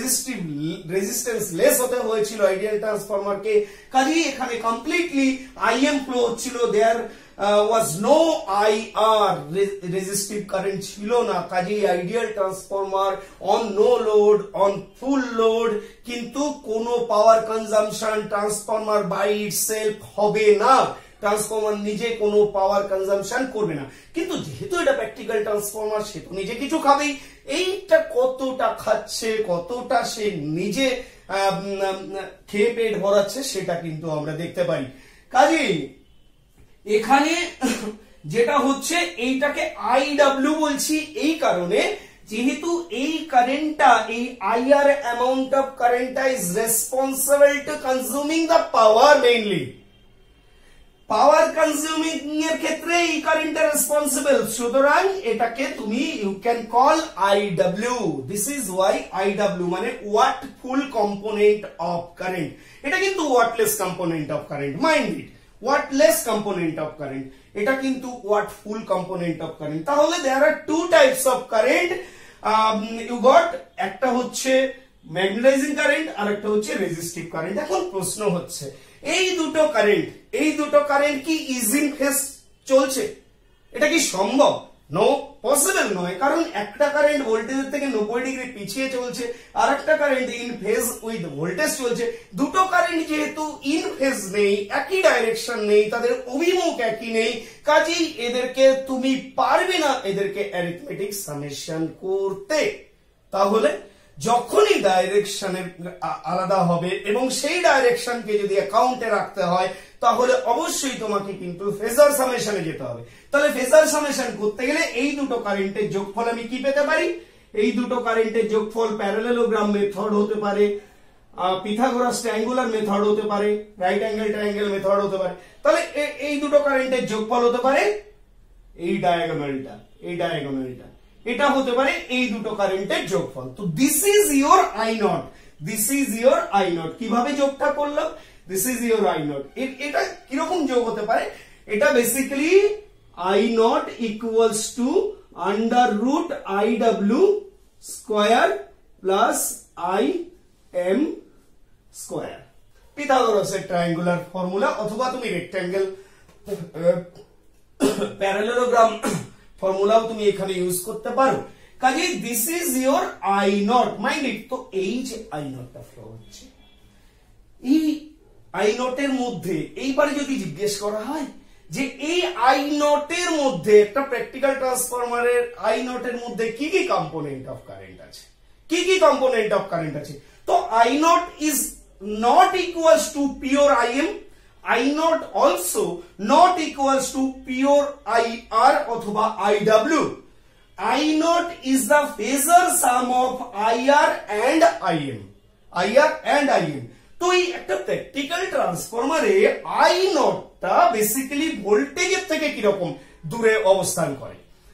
রেজিস্ট্যান্স লেস হতে হয়েছিল আইডিয়াল ট্রান্সফরমারকে, কাজেই এখানে কমপ্লিটলি আইএম ফ্লো হচ্ছিল। There was no IR, resistive current ছিল না। কাজেই ideal transformer on no load, on full load, কিন্তু কোনো power consumption transformer by itself হবে না। ট্রান্সফরমার নিজে কোনো পাওয়ার কনজাম্পশন করবে না, কিন্তু যেহেতু এটা প্র্যাকটিক্যাল ট্রান্সফরমার সে তো নিজে কিছু খাবেই। এইটা কতটা খাচ্ছে, কতটা সে নিজে খেয়ে পেট ভরাচ্ছে সেটা কিন্তু আমরা দেখতে পারি। কাজেই এখানে যেটা হচ্ছে এইটাকে আইডব্লিউ বলছি এই কারণে যেহেতু এই কারেন্টটা, এই আইআর অ্যামাউন্ট অফ কারেন্টটা is responsible to consuming the power, mainly power consuming এর ক্ষেত্রে এই কারেন্টটা রেসপন্সিবল, সুতরাং এটাকে তুমি you can call IW. This is why IW মানে wattful component of current. এটা কিন্তু wattless component of current, mind it, wattless component of current, এটা কিন্তু wattful component of current. তাহলে there are two types of current you got, একটা হচ্ছে magnetising current আর একটা হচ্ছে রেজিস্টিভ কারেন্ট। এখন প্রশ্ন হচ্ছে এই দুটো কারেন্ট কি ইজ ইন ফেজ চলছে? এটা কি সম্ভব? নো, পসিবল নয়, কারণ একটা কারেন্ট ভোল্টেজের থেকে 90 ডিগ্রি পিছিয়ে চলছে আর একটা current in phase with voltage চলছে। দুটো কারেন্ট যেহেতু ইন ফেজ নেই, একই ডাইরেকশন নেই, তাদের অভিমুখ একই নেই, কাজেই এদেরকে তুমি পারবে না এদেরকে অ্যারিথমেটিক সামেশন করতে। তাহলে যখনই ডাইরেকশনের আলাদা হবে এবং সেই ডাইরেকশনকে যদি অ্যাকাউন্টে রাখতে হয় তাহলে অবশ্যই তোমাকে কিন্তু ফেজার সামেশনে যেতে হবে। তাহলে ফেজার সামেশন করতে গেলে এই দুটো কারেন্টের যোগফল আমি কি পেতে পারি? এই দুটো কারেন্টের যোগফল প্যারালেলোগ্রাম মেথড হতে পারে, পিথাগোরাস ট্রায়াঙ্গুলার মেথড হতে পারে, রাইট অ্যাঙ্গেল ট্রায়াঙ্গেল মেথড হতে পারে। তাহলে এই দুটো কারেন্টের যোগফল হতে পারে এই ডায়াগোনালটা, এটা হতে পারে এই দুটো কারেন্টের যোগফল। তো this is your I naught, কিভাবে যোগটা করলাম? This is your I naught. এটা কিরকম যোগ হতে পারে? এটা basically I naught equals to under root I W square plus I M square, পিথাগোরাসের ট্রায়াঙ্গুলার ফর্মুলা, অথবা তুমি রেক্ট্যাঙ্গেল প্যারালেলোগ্রাম ফর্মুলাও তুমি এখানে ইউজ করতে পারো। কাজে this is your I naught, mind it. তো এই যে আই নটটা ফ্লো হচ্ছে, এই আই নটের মধ্যে এইবারে যদি জিজ্ঞেস করা হয় যে এই আই নটের মধ্যে একটা প্র্যাকটিক্যাল ট্রান্সফরমারের আই নটের মধ্যে কি কি কম্পোনেন্ট অফ কারেন্ট আছে, তো I naught is not equals to pure I M, I naught also not equals to pure IR অথবা IW. I naught is the phasor sum of IR and IM. তো এই একটা practical ট্রান্সফরমারে I naught টা basically ভোল্টেজের থেকে কিরকম দূরে অবস্থান করে,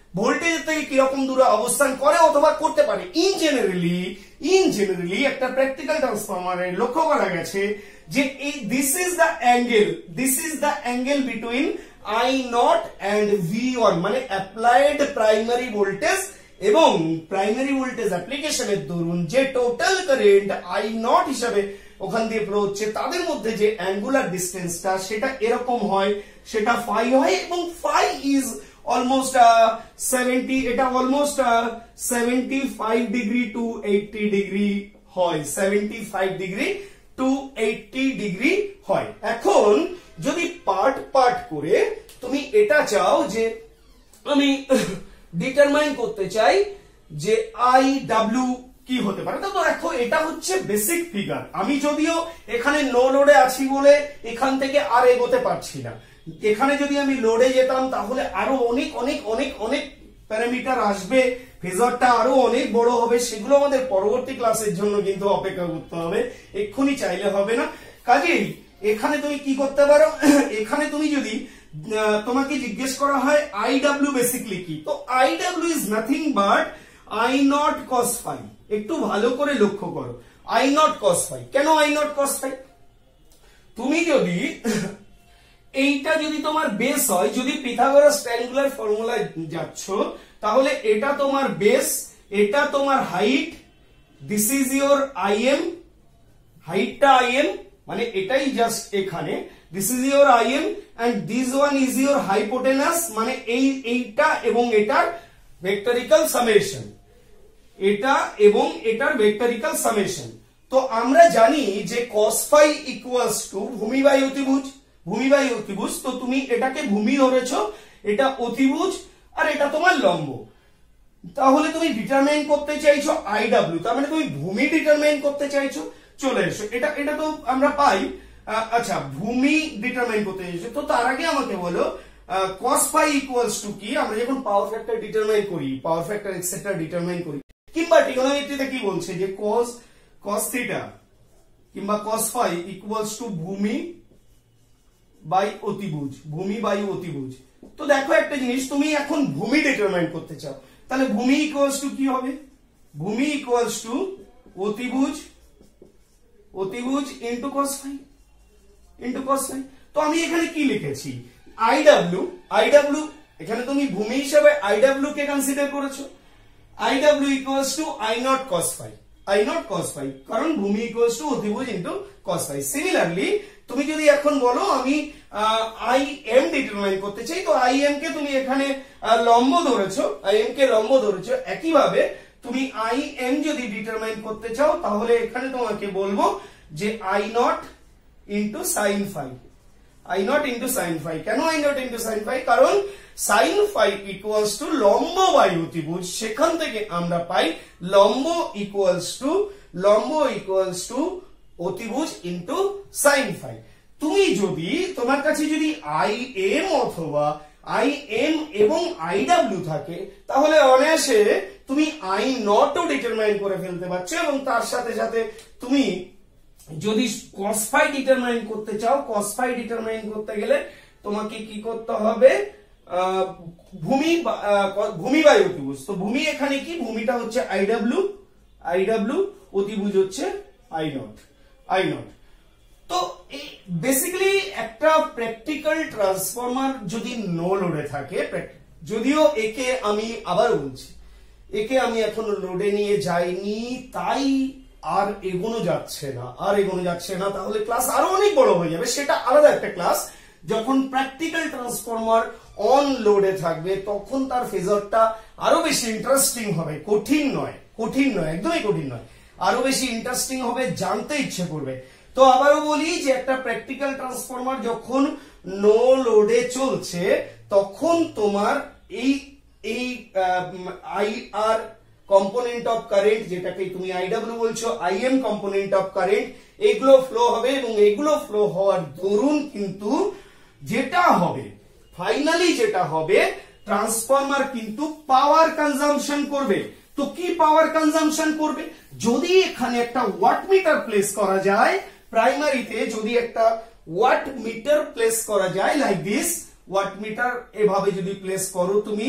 অথবা করতে পারে। ইন জেনারেলি একটা প্র্যাকটিক্যাল ট্রান্সফরমারে লক্ষ্য করা গেছে যে এই this is the angle between I naught and V1, মানে অ্যাপ্লাইড প্রাইমারি ভোল্টেজ এবং প্রাইমারি ভোল্টেজ অ্যাপ্লিকেশনের দরুন যে টোটাল কারেন্ট I naught হিসাবে ওখান দিয়ে ফ্লো হচ্ছে, তাদের মধ্যে যে অ্যাঙ্গুলার ডিসটেন্সটা সেটা এরকম হয়, সেটা ফাই হয়, এবং ফাই ইজ অলমোস্ট 70, এটা অলমোস্ট 75 ডিগ্রি টু 80 ডিগ্রি হয়, 75 ডিগ্রি টু 80 ডিগ্রি হয়। এখন যদি পার্ট করে তুমি এটা চাও যে আমি ডিটারমাইন করতে চাই যে আই ডাব্লিউ কি হতে পারে, তো দেখো এটা হচ্ছে বেসিক ফিগার। আমি যদিও এখানে নো লোডে আছি বলে এখান থেকে আর এগোতে পারছি না, এখানে যদি আমি লোডে যেতাম তাহলে আরো অনেক অনেক অনেক অনেক প্যারামিটার আসবে, ফেজারটা আরো অনেক বড় হবে, সেগুলো আমাদের পরবর্তী ক্লাসের জন্য কিন্তু অপেক্ষা করতে হবে, এক্ষুনি চাইলে হবে না। কাজেই এখানে তুমি কি করতে পারো, এখানে তুমি যদি তোমাকে জিজ্ঞেস করা হয় আই ডাব্লিউ বেসিক্যালি কি, তো I W is nothing but I naught cos phi. একটু ভালো করে লক্ষ্য করো, আই নট কস ফাই। কেন আই নট কস ফাই? তুমি যদি এইটা যদি তোমার বেস হয়, যদি পিথাগোরাস ট্রায়াঙ্গুলার ফর্মুলায় যাচ্ছ, তাহলে এটা তোমার বেস, এটা তোমার height, this is your IM, হাইটটা আইএম মানে এটাই জাস্ট এখানে, this is your IM and this one is your hypotenuse, মানে এইটা এবং এটার ভেক্টরিক্যাল সামেশন, এটা এবং এটার ভেক্টরিক্যাল সামেশন। তো আমরা জানি যে cos phi ইকুয়ালস টু ভূমি বাই অতিভুজ, ভূমি বাই অতিভুজ, তো তুমি এটাকে ভূমি ধরেছো, এটা অতিভুজ, আর এটা তোমার লম্ব। তাহলে তুমি ডিটারমাইন করতে চাইছো আইডব্লিউ, তার মানে তুমি ভূমি ডিটারমাইন করতে চাইছো। চলে এসো, এটা তো আমরা পাই। আচ্ছা, ভূমি ডিটারমাইন করতে চাইছো, তো তার আগে আমাকে বলো cos phi ইকুয়ালস টু কি? আমরা যখন পাওয়ার ফ্যাক্টর ডিটারমাইন করি, পাওয়ার ফ্যাক্টর এটসেট্রা ডিটারমাইন করি, কিংবা ট্রিগোনোমেট্রিতে কি বলছে যে cos থিটা কিংবা cos phi ইকুয়ালস টু ভূমি বাই অতিভুজ, ভূমি বাই অতিভুজ। তো দেখো একটা জিনিস, তুমি এখন ভূমি ডিটারমাইন করতে চাও, তাহলে ভূমি ইকুয়ালস টু কি হবে? ভূমি ইকুয়ালস টু অতিভুজ, অতিভুজ into cos phi, into cos phi। তো আমি এখানে কি লিখেছি? আইডব্লিউ, এখানে তুমি ভূমি হিসাবে আইডব্লিউ কে কনসিডার করেছো। IW equals to I naught cos phi, I naught cos phi, কারণ ভূমি ইকুয়ালস টু অতিভুজ ইনটু cos phi। সিমিলারলি তুমি যদি এখন বলো আমি আই এম ডিটারমাইন করতে চাই, তো আই এম কে তুমি এখানে লম্ব ধরেছো, আই এম কে লম্ব ধরেছো। একইভাবে তুমি আই এম যদি ডিটারমাইন করতে চাও, তাহলে এখানে তোমাকে বলবো যে I naught into sine phi, I naught into sine phi. কেন I naught into sine phi? কারণ সাইন ফাই ইকুয়ালস টু লম্ব বাই অতিভুজ, সেখান থেকে আমরা পাই লম্ব ইকুয়ালস টু অতিভুজ ইনটু সাইন ফাই। তুমি যদি, তোমার কাছে যদি আই এম অথবা আই এম এবং আই ডাব্লিউ থাকে, তাহলে অনায়াসে তুমি আই নটও ডিটারমাইন করে ফেলতে পারছো, এবং তার সাথে সাথে তুমি যদি cos phi ডিটারমাইন করতে চাও, cos phi ডিটারমাইন করতে গেলে তোমাকে কি করতে হবে? ভূমি বাই অতিভুজ। তো ভূমি এখানে কি? ভূমিটা হচ্ছে আইডব্লিউ, অতিভুজ হচ্ছে আই নট। তো বেসিক্যালি একটা প্র্যাকটিক্যাল ট্রান্সফরমার যদি নো লোডে থাকে, যদিও একে আমি আবার বলছি, একে আমি এখন লোডে নিয়ে যাইনি, তাই আর এগোনো যাচ্ছে না, তাহলে ক্লাস আরো অনেক বড় হয়ে যাবে, সেটা আলাদা একটা ক্লাস। যখন প্র্যাকটিক্যাল ট্রান্সফরমার অন লোডে থাকবে, তখন তার ফেজারটা আরো বেশি ইন্টারেস্টিং হবে, কঠিন নয়, একদমই কঠিন নয়, আরো বেশি ইন্টারেস্টিং হবে, জানতে ইচ্ছে করবে। তো আবারও বলি যে একটা প্র্যাকটিক্যাল ট্রান্সফরমার যখন নো লোডে চলছে, তখন তোমার এই I R component of current, যেটাকে তুমি আইডব্লিউ বলছো, I M component of current, এগুলো ফ্লো হবে, এবং এগুলো ফ্লো হওয়ার দরুন কিন্তু ফাইনালি যেটা হবে, ট্রান্সফরমার কিন্তু পাওয়ার কনজাম্পশন করবে। তো কি পাওয়ার কনজাম্পশন করবে? যদি এখানে একটা ওয়াট মিটার প্লেস করা যায়, প্রাইমারিতে যদি একটা ওয়াট মিটার প্লেস করা যায়, লাইক দিস, ওয়াট মিটার এভাবে যদি প্লেস করো তুমি,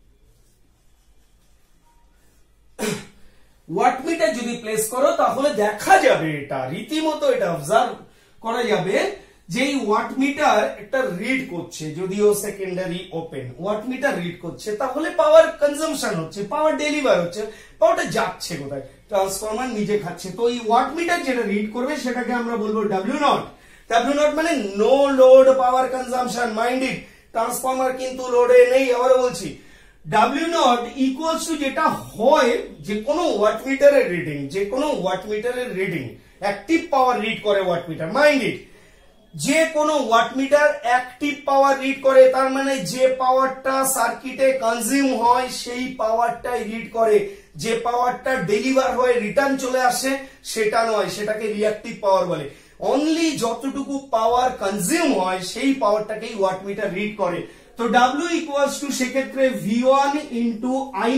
ওয়াট মিটার যদি প্লেস করো, তাহলে দেখা যাবে, এটা রীতিমতো এটা অবজার্ভ করা যাবে যে ওয়াট মিটার একটা রিড করছে, যদিও secondary open, watt meter read করছে, তাহলে পাওয়ার কনজাম্পশন হচ্ছে, পাওয়ার ডেলিভার হচ্ছে, পাওয়ারটা যাচ্ছে কোথায়? ট্রান্সফরমার নিজে খাচ্ছে। তো এই ওয়াট মিটার যেটা রিড করবে, সেটাকে আমরা বলবো ডাব্লিউ নট। ডাব্লিউ নট মানে no load power consumption. Mind it, transformer কিন্তু লোডে নেই। আবার বলছি, ডাব্লিউ নট ইকুয়ালস টু যেটা হয় যে কোনো ওয়াট মিটারের রিডিং, অ্যাক্টিভ পাওয়ার রিড করে ওয়াট মিটার। মাইন্ড ইট, যে কোনো watt meter active power read করে, তার মানে যে পাওয়ারটা সার্কিটে কনজিউম হয় সেই পাওয়ারটাই রিড করে, যে পাওয়ারটা ডেলিভার হয়ে রিটার্ন চলে আসে সেটা নয়, সেটাকে রিঅ্যাক্টিভ পাওয়ার বলে। অনলি যতটুকু পাওয়ার কনজিউম হয় সেই পাওয়ারটাকেই ওয়াট মিটার রিড করে। তো W ইকুয়ালস টু সেক্ষেত্রে V1 into I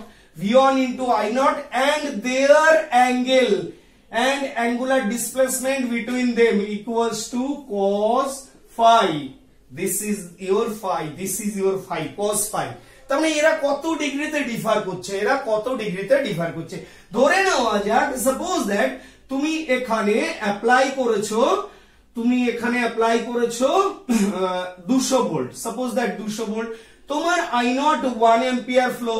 naught and their angle and angular displacement between them equals to cos phi. This is your phi, cos phi. তার মানে এরা কত ডিগ্রিতে ডিফার করছে, ধরে নেওয়া যাক, সাপোজ দ্যাট তুমি এখানে অ্যাপ্লাই করেছো 200 ভোল্ট, সাপোজ দ্যাট 200 ভোল্ট, তোমার আই নট 1 এম্পিয়ার ফ্লো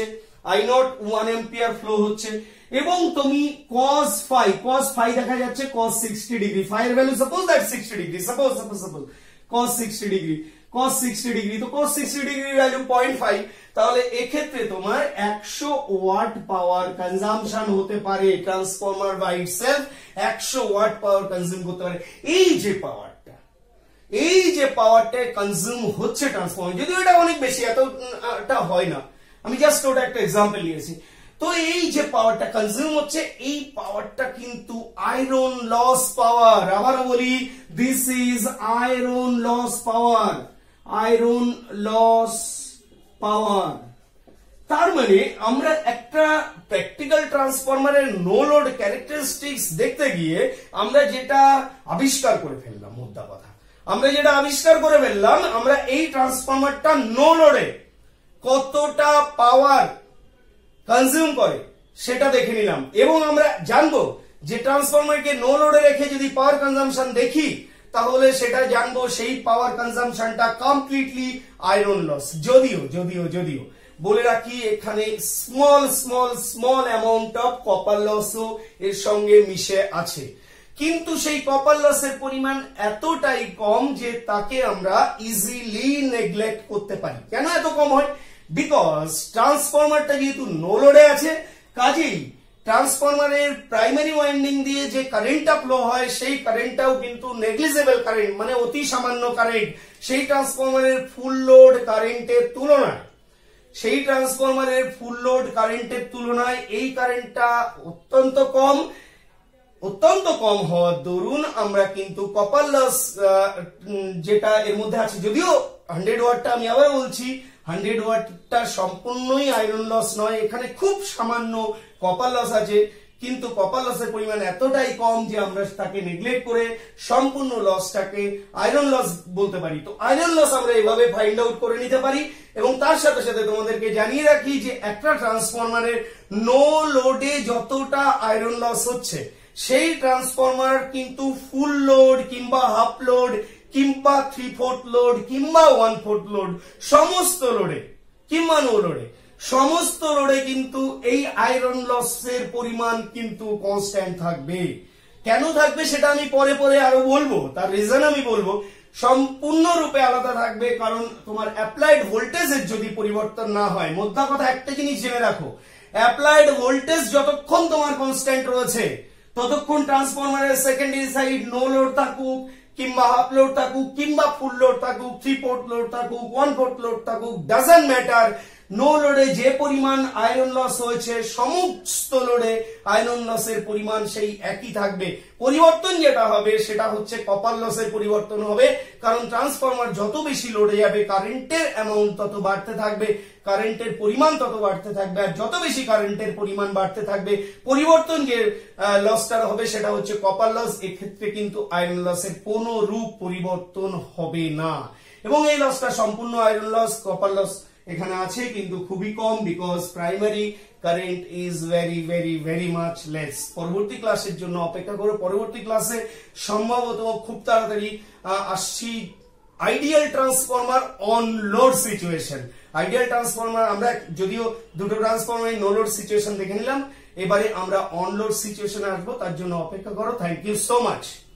হচ্ছে, এবং তুমি cos phi দেখা যাচ্ছে cos 60 ডিগ্রি, phi এর value suppose that 60 degree, suppose cos 60 degree, তো cos 60 ডিগ্রি ভ্যালু 0.5, তাহলে এক্ষেত্রে তোমার 100 ওয়াট পাওয়ার কনজাম্পশন হতে পারে। Transformer by itself 100 watt power consume করতে পারে। এই যে এই যে পাওয়ারটা কনজিউম হচ্ছে ট্রান্সফরমার, যদিও এটা অনেক বেশি, এতটা হয় না, আমি জাস্ট ওটা একটা এক্সাম্পল নিয়েছি। তো এই যে পাওয়ারটা কনজিউম হচ্ছে, এই পাওয়ারটা কিন্তু আয়রন লস পাওয়ার। আবারও বলি, this is iron loss power, iron loss power. তার মানে আমরা একটা প্র্যাকটিক্যাল ট্রান্সফরমারের নো লোড ক্যারেক্টারিস্টিক্স দেখতে গিয়ে আমরা যেটা আবিষ্কার করে ফেললাম, মোদ্দা কথা আমরা যেটা আবিষ্কার করে ফেললাম, আমরা এই ট্রান্সফরমারটা নো লোডে কতটা পাওয়ার কনজিউম করে সেটা দেখে নিলাম। এবং আমরা জানবো যে ট্রান্সফরমারকে নো লোডে রেখে যদি পাওয়ার কনজাম্পশন দেখি, তাহলে সেটা জানবো সেই পাওয়ার কনজাম্পশনটা কমপ্লিটলি আয়রন লস। যদিও বলে রাখি, এখানে স্মল অ্যামাউন্ট অফ কপার লসও এর সঙ্গে মিশে আছে, কিন্তু সেই কপার লসের পরিমাণ এতটাই কম যে তাকে আমরা ইজিলি নেগলেক্ট করতে পারি। কেন এত কম হয়? বিকজ ট্রান্সফরমারটা যেহেতু নো লোডে আছে, কাজেই ট্রান্সফরমারের প্রাইমারি ওয়াইন্ডিং দিয়ে যে কারেন্টটা ফ্লো হয়, সেই কারেন্টটাও কিন্তু নেগলিজেবল কারেন্ট, মানে অতি সামান্য কারেন্ট। সেই ট্রান্সফরমারের ফুল লোড কারেন্টের তুলনায় এই কারেন্টটা অত্যন্ত কম হওয়ার দরুন আমরা কিন্তু কপার লস যেটা এর মধ্যে আছে, যদিও 100 ওয়াটটা, আমি আবার বলছি 100 ওয়াটটা সম্পূর্ণই আয়রন লস নয়, এখানে খুব সামান্য কপার লস আছে, কিন্তু কপার লসের পরিমাণ এতটাই কম যে আমরা তাকে নেগলেক্ট করে সম্পূর্ণ লসটাকে আয়রন লস বলতে পারি। তো আয়রন লস আমরা এভাবে ফাইন্ড আউট করে নিতে পারি। এবং তার সাথে সাথে তোমাদেরকে জানিয়ে রাখি যে একটা ট্রান্সফরমারের নো লোডে যতটা আয়রন লস হচ্ছে, সেই ট্রান্সফরমার কিন্তু ফুল লোড কিংবা হাফ লোড কিংবা 3/4 লোড কিংবা 1/4 লোড, সমস্ত লোডে কিংবা নো লোডে, সমস্ত লোডে কিন্তু এই আয়রন লসের পরিমাণ কিন্তু কনস্ট্যান্ট থাকবে। কেন থাকবে সেটা আমি পরে আরো বলবো, তার রিজন আমি বলবো। সম্পূর্ণরূপে আলাদা থাকবে, কারণ তোমার অ্যাপ্লাইড ভোল্টেজের যদি পরিবর্তন না হয়, মোদ্দা কথা একটা জিনিস জেনে রাখো, অ্যাপ্লাইড ভোল্টেজ যতক্ষণ তোমার কনস্ট্যান্ট রয়েছে, ততক্ষণ ট্রান্সফরমারের সেকেন্ডারি সাইড নো লোড থাকুক কিংবা হাফ লোড থাকুক কিংবা ফুল লোড থাকুক, 3/4 লোড থাকুক, 1/4 লোড থাকুক, ডাজন্ট ম্যাটার, নো লোডে যে পরিমাণ আয়রন লস হয়েছে, সমস্ত লোডে আয়রন লসের পরিমাণ সেই একই থাকবে। পরিবর্তন যেটা হবে সেটা হচ্ছে কপার লসের পরিবর্তন হবে, কারণ ট্রান্সফরমার যত বেশি লোডে যাবে, কারেন্টের অ্যামাউন্ট তত বাড়তে থাকবে, কারেন্টের পরিমাণ তত বাড়তে থাকবে, আর যত বেশি কারেন্টের পরিমাণ বাড়তে থাকবে, পরিবর্তন যে লসটা হবে সেটা হচ্ছে কপার লস। এক্ষেত্রে কিন্তু আয়রন লসের কোনো রূপ পরিবর্তন হবে না, এবং এই লসটা সম্পূর্ণ আয়রন লস। কপার লস এখানে আছে কিন্তু খুবই কম, because primary current is very much less. পরবর্তী ক্লাসের জন্য অপেক্ষা করো, পরবর্তী ক্লাসে সম্ভবত খুব তাড়াতাড়ি আসছি ideal transformer on load situation. Ideal transformer আমরা যদিও দুটো ট্রান্সফরমার নো লোড সিচুয়েশন দেখে নিলাম, এবারে আমরা অন লোড সিচুয়েশনে আসবো, তার জন্য অপেক্ষা করো। Thank you so much.